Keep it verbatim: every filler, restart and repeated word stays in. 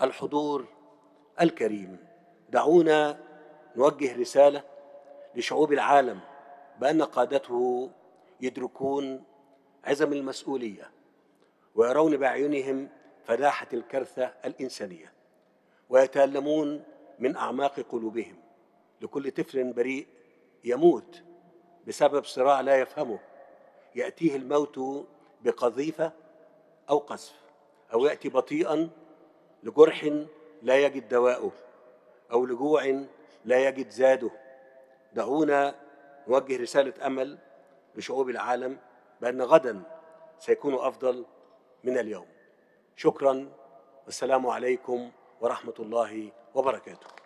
الحضور الكريم، دعونا نوجه رسالة لشعوب العالم بأن قادته يدركون عظم المسؤولية ويرون بأعينهم فداحة الكارثة الإنسانية، ويتألمون من أعماق قلوبهم لكل طفل بريء يموت بسبب صراع لا يفهمه، يأتيه الموت بقذيفة أو قذف، أو يأتي بطيئاً لجرح لا يجد دواءه، أو لجوع لا يجد زاده. دعونا نوجه رسالة أمل لشعوب العالم بأن غداً سيكون أفضل من اليوم. شكراً، والسلام عليكم ورحمة الله وبركاته.